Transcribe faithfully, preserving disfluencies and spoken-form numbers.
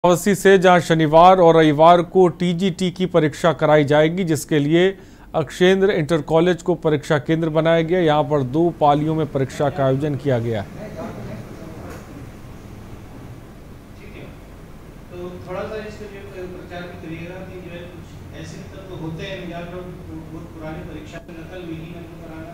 अमावस्या से जहां शनिवार और रविवार को टीजीटी की परीक्षा कराई जाएगी, जिसके लिए अक्षेंद्र इंटर कॉलेज को परीक्षा केंद्र बनाया गया। यहां पर दो पालियों में परीक्षा का आयोजन किया गया है। तो थोड़ा सा इसके लिए प्रचार भी करिएगा कि जो है कुछ ऐसे तत्व होते हैं या तो बहुत पुरानी परीक्षा में नकल विहीन कराना